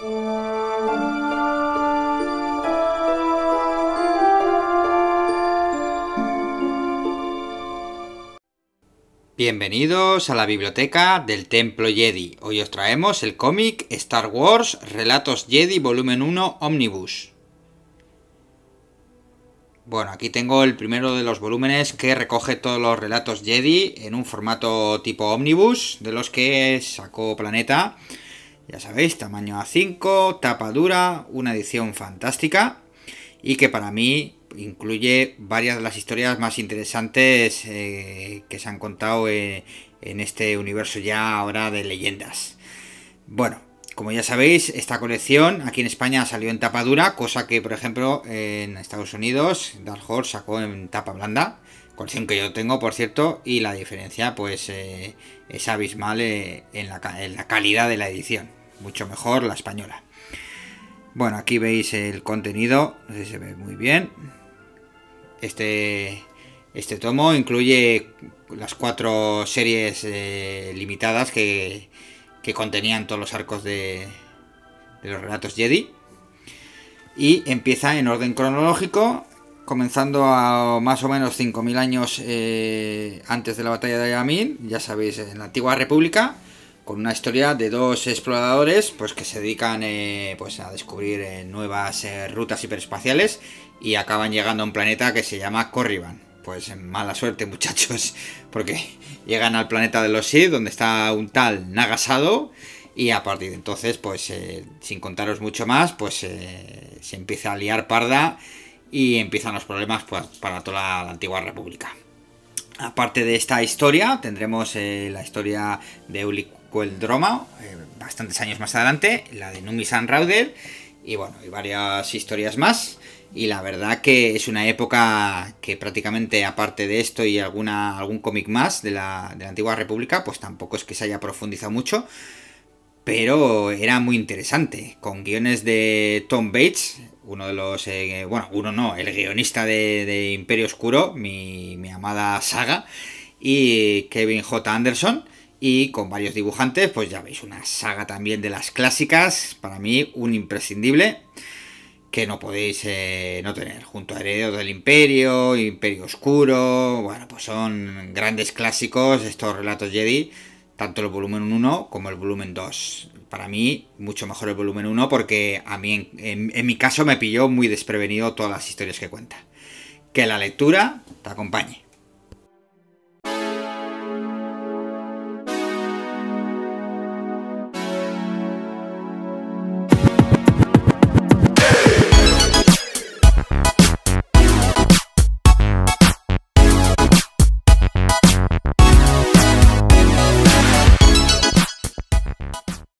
Bienvenidos a la biblioteca del Templo Jedi. Hoy os traemos el cómic Star Wars Relatos Jedi Volumen 1 Omnibus. Bueno, aquí tengo el primero de los volúmenes que recoge todos los relatos Jedi en un formato tipo Omnibus, de los que sacó Planeta. Ya sabéis, tamaño A5, tapa dura, una edición fantástica y que para mí incluye varias de las historias más interesantes que se han contado en este universo ya ahora de leyendas. Bueno, como ya sabéis, esta colección aquí en España salió en tapa dura, cosa que por ejemplo en Estados Unidos Dark Horse sacó en tapa blanda, colección que yo tengo por cierto, y la diferencia pues es abismal en la calidad de la edición, mucho mejor la española. Bueno, aquí veis el contenido, no sé si se ve muy bien. Este tomo incluye las 4 series limitadas que contenían todos los arcos de los relatos Jedi. Y empieza en orden cronológico, comenzando a más o menos 5000 años antes de la batalla de Yavin, ya sabéis, en la antigua república, con una historia de 2 exploradores pues que se dedican pues a descubrir nuevas rutas hiperespaciales y acaban llegando a un planeta que se llama Corriban. Pues mala suerte, muchachos, porque llegan al planeta de los Sith, donde está un tal Naga Sadow, y a partir de entonces, pues sin contaros mucho más, pues se empieza a liar parda y empiezan los problemas pues, para toda la antigua república. Aparte de esta historia, tendremos la historia de Ulic-Qel-Droma, bastantes años más adelante, la de Numisan Rauder, y bueno, hay varias historias más. Y la verdad que es una época que prácticamente, aparte de esto y algún cómic más de la antigua república, pues tampoco es que se haya profundizado mucho, pero era muy interesante, con guiones de Tom Bates, uno de los, el guionista de Imperio Oscuro, mi amada saga, y Kevin J. Anderson, y con varios dibujantes, pues ya veis, una saga también de las clásicas, para mí un imprescindible, que no podéis no tener, junto a Herederos del Imperio, Imperio Oscuro. Bueno, pues son grandes clásicos estos relatos Jedi, tanto el volumen 1 como el volumen 2. Para mí, mucho mejor el volumen 1 porque a mí, en mi caso, me pilló muy desprevenido todas las historias que cuenta. Que la lectura te acompañe.